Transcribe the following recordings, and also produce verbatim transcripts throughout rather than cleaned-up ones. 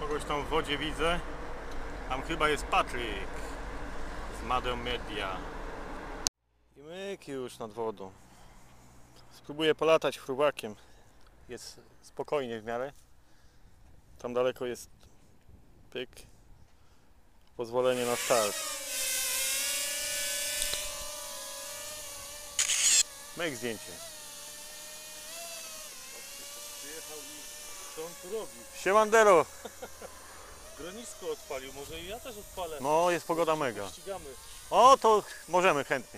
Kogoś tam w wodzie widzę. Tam chyba jest Patryk z Mado Media. I myk już nad wodą. Spróbuję polatać fruwakiem. Jest spokojnie w miarę. Tam daleko jest pyk. Pozwolenie na start. Myk zdjęcie. Przyjechał i co on tu robi? Siemandero! Gronisko odpalił, może i ja też odpalę. No, jest pogoda mega. Ścigamy. O, to możemy chętnie.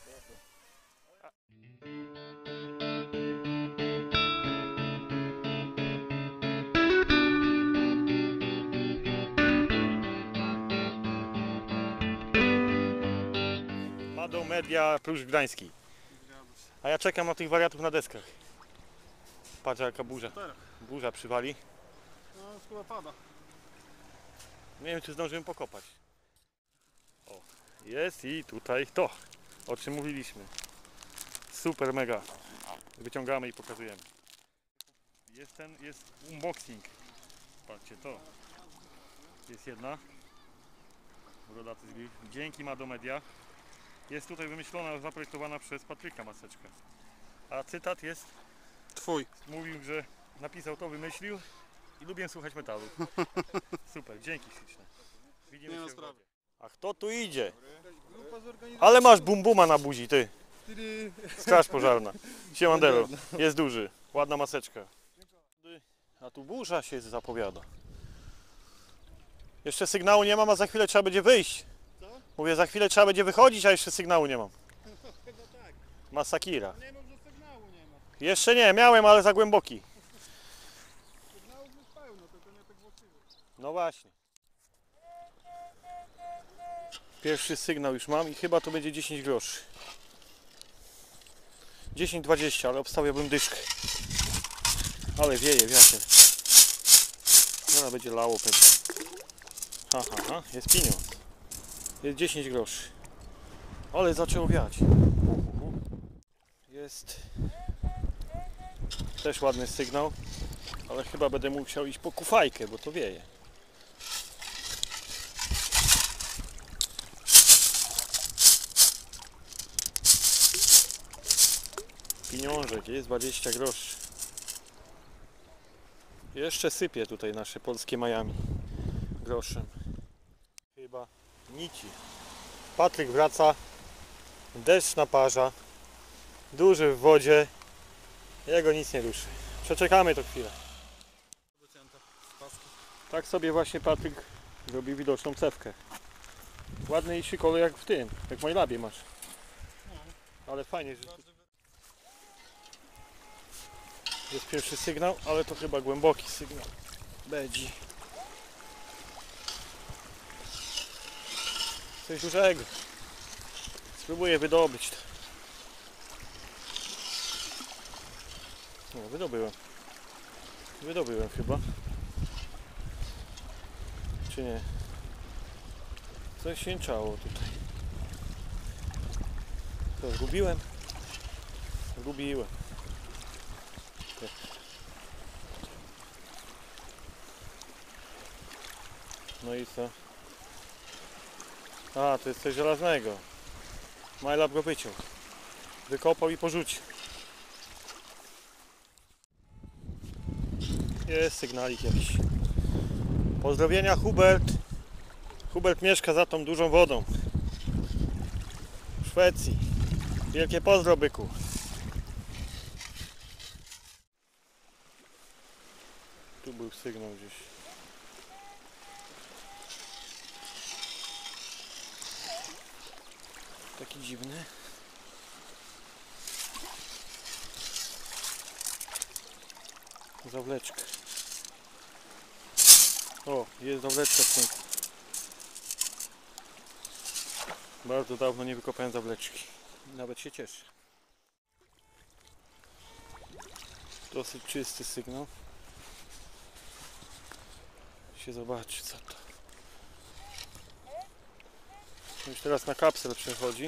Mado Media Plusz Gdański. A ja czekam na tych wariatów na deskach. Patrz jaka burza. Burza przywali. No, chyba pada. Nie wiem czy zdążymy pokopać. O, jest i tutaj to, o czym mówiliśmy. Super mega. Wyciągamy i pokazujemy. Jest ten, jest unboxing. Patrzcie to. Jest jedna. Brodaty zbiór. Dzięki Mado Media. Jest tutaj wymyślona, zaprojektowana przez Patryka maseczka. A cytat jest Twój. Mówił, że napisał to, wymyślił i lubię słuchać metalu. Super, dzięki śliczne. Widzimy się w wodzie. A kto tu idzie? Ale masz bumbuma na buzi, ty. Straż pożarna. Siemandero, jest duży. Ładna maseczka. A tu burza się zapowiada. Jeszcze sygnału nie mam, a za chwilę trzeba będzie wyjść. Mówię, za chwilę trzeba będzie wychodzić, a jeszcze sygnału nie mam. Masakira. Jeszcze nie, miałem, ale za głęboki. No właśnie. Pierwszy sygnał już mam i chyba to będzie dziesięć groszy. dziesięć dwadzieścia, ale obstawiałbym dyszkę. Ale wieje wiatr. Zaraz będzie lało pewnie. Ha, ha, ha, jest pieniądz. Jest dziesięć groszy. Ale zaczęło wiać. Jest też ładny sygnał, ale chyba będę musiał iść po kufajkę, bo to wieje. Pieniążek, jest dwadzieścia groszy. Jeszcze sypie tutaj nasze polskie Miami groszem. Chyba nici. Patryk wraca, deszcz naparza, duży w wodzie, jego nic nie ruszy. Przeczekamy to chwilę. Tak sobie właśnie Patryk robi widoczną cewkę. Ładniejszy kolor jak w tym, jak w MyLabie masz. Ale fajnie, że jest pierwszy sygnał, ale to chyba głęboki sygnał. Będzie. Coś dużego. Spróbuję wydobyć to. No, wydobyłem. Wydobyłem chyba. Czy nie? Coś jęczało tutaj. Co, zgubiłem? Zgubiłem. No i co? A, to jest coś żelaznego. MyLab go wyciął. Wykopał i porzucił. Jest sygnalik jakiś. Pozdrowienia Hubert. Hubert mieszka za tą dużą wodą. W Szwecji. Wielkie pozdro, byku. Tu był sygnał gdzieś. Taki dziwny. Zawleczka. O, jest zawleczka w końcu. Bardzo dawno nie wykopałem zawleczki. Nawet się cieszę. Dosyć czysty sygnał. Się zobaczy co to. Już teraz na kapsel przechodzi.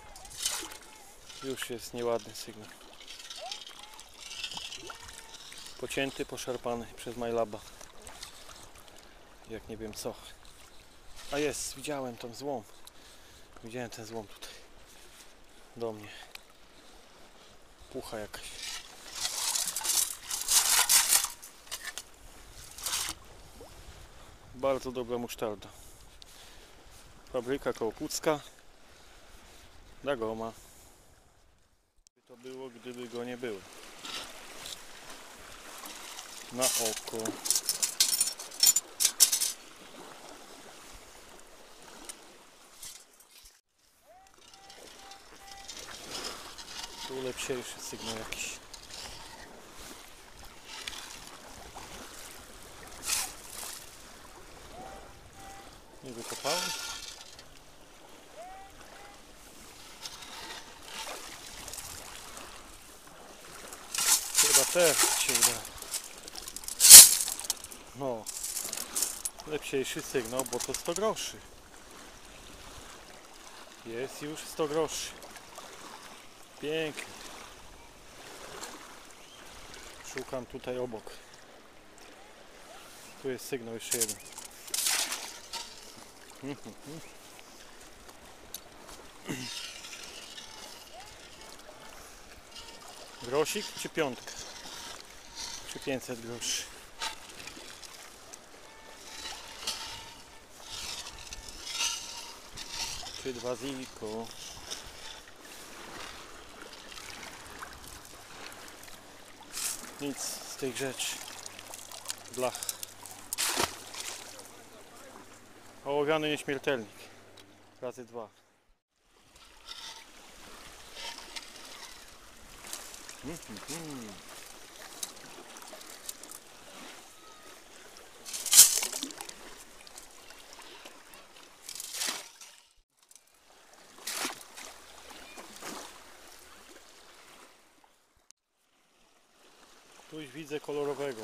Już jest nieładny sygnał. Pocięty, poszarpany przez MyLaba. Jak nie wiem co. A jest, widziałem tam złom. Widziałem ten złom tutaj. Do mnie. Pucha jakaś. Bardzo dobra musztarda. Fabryka Kołopucka. Dagoma. To było, gdyby go nie było. Na oko. Tu lepszy sygnał jakiś. Nie wykopałem. Chyba teraz się uda. No. Lepszy sygnał, bo to sto groszy. Jest już sto groszy. Pięknie. Szukam tutaj obok. Tu jest sygnał jeszcze jeden. Grosik czy piątka? Czy pięćset groszy? Czy dwa ziko? Nic z tych rzeczy. Blach. Ołowiany nieśmiertelnik. Razy dwa. Mm -hmm. Tu już widzę kolorowego.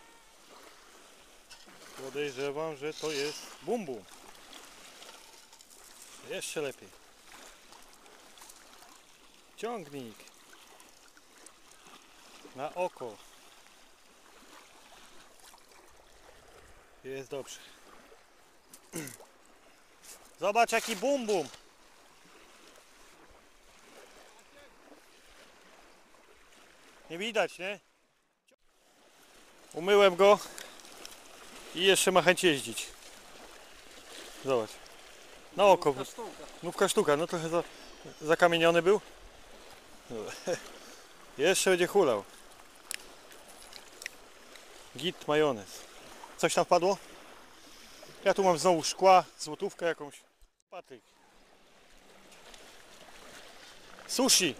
Podejrzewam, że to jest bum bum. Jeszcze lepiej. Ciągnik. Na oko. Jest dobrze. Zobacz jaki bum bum. Nie widać, nie? Umyłem go i jeszcze ma chęć jeździć. Zobacz. Na oko. Nówka sztuka, no trochę za, zakamieniony był. Jeszcze będzie hulał. Git majonez. Coś tam wpadło? Ja tu mam znowu szkła, złotówkę jakąś. Patryk. Sushi.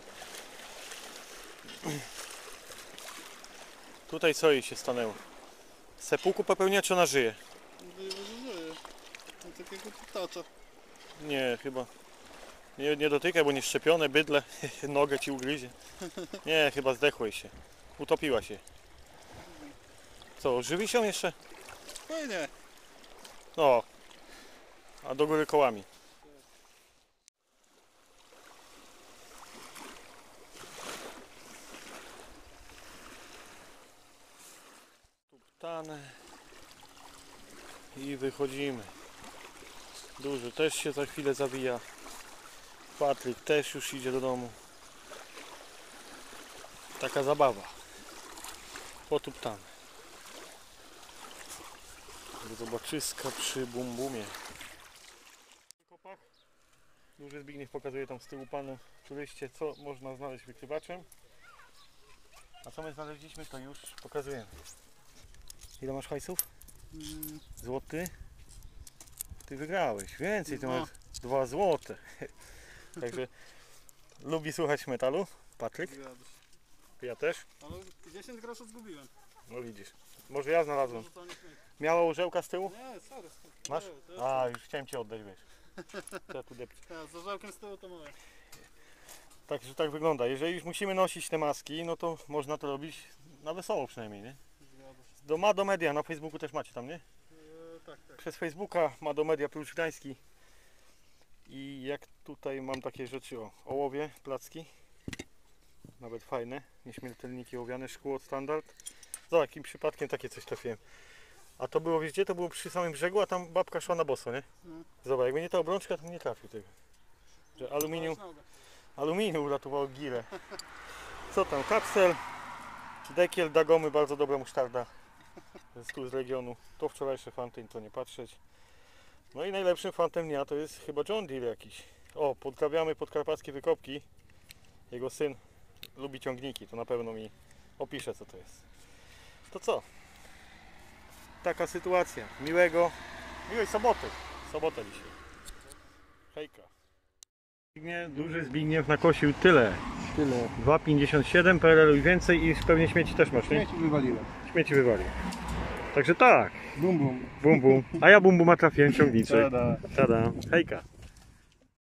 Tutaj co jej się stanęło? Sepuku popełnia, czy ona żyje? Żyje. No takiego tacza. Nie, chyba. Nie, nie dotykaj, bo nie szczepione, bydle. Nogę ci ugryzie. Nie, chyba zdechłeś się. Utopiła się. Co, żywi się jeszcze? Fajnie. No. A do góry kołami. Tuptane. I wychodzimy. Duży też się za chwilę zawija. Patryk też już idzie do domu. Taka zabawa. Potuptane. Do zobaczyska przy bum bumie. Duży Zbigniew pokazuje tam z tyłu panu turyście, co można znaleźć wykrywaczem. A co my znaleźliśmy, to już pokazujemy. Ile masz hajsów? Mm, Złoty? Ty wygrałeś. Więcej, ty Dwa. masz dwa złote. Także lubi słuchać metalu. Patryk? zgadza się. Ja też. Ale dziesięć groszy zgubiłem. No widzisz. Może ja znalazłem. Rzucanie śmieci. Miała orzełka z tyłu? Nie, sorry. Masz? Nie, to jest- A, już chciałem cię oddać, wiesz. Co ja tu depczę. Ja, z orzełkiem z tyłu to moje. Także tak wygląda. Jeżeli już musimy nosić te maski, no to można to robić na wesoło przynajmniej, nie? Zgadza się. Do Mado Media, na Facebooku też macie tam, nie? E, tak, tak. Przez Facebooka Mado Media Plus Gdański. I jak tutaj mam takie rzeczy, o, ołowie, placki. Nawet fajne, nieśmiertelniki ołowiane, szkło standard. za jakim przypadkiem takie coś trafiłem. A to było, wiesz gdzie? To było przy samym brzegu, a tam babka szła na boso, nie? Mhm. Zobacz, jakby nie ta obrączka, to bym nie trafił tego. Że aluminium, aluminium uratowało girę. Co tam? Kapsel, dekiel, dagomy, bardzo dobra musztarda. Z tu z regionu. To wczorajsze fanty, to nie patrzeć. No i najlepszym fantem dnia to jest chyba John Deere jakiś. O, podkrabiamy podkarpackie wykopki. Jego syn lubi ciągniki, to na pewno mi opisze co to jest. To co? Taka sytuacja. Miłego, miłej soboty. Sobota dzisiaj. Hejka. Zbigniew, duży Zbigniew nakosił tyle. Tyle. dwa pięćdziesiąt siedem P R L i więcej i pewnie śmieci też masz, nie? Śmieci wywaliłem. Śmieci wywalił. Także tak. Bum bum. Bum bum. A ja bum buma trafiłem ciągniczej. Tada. Tada. Hejka.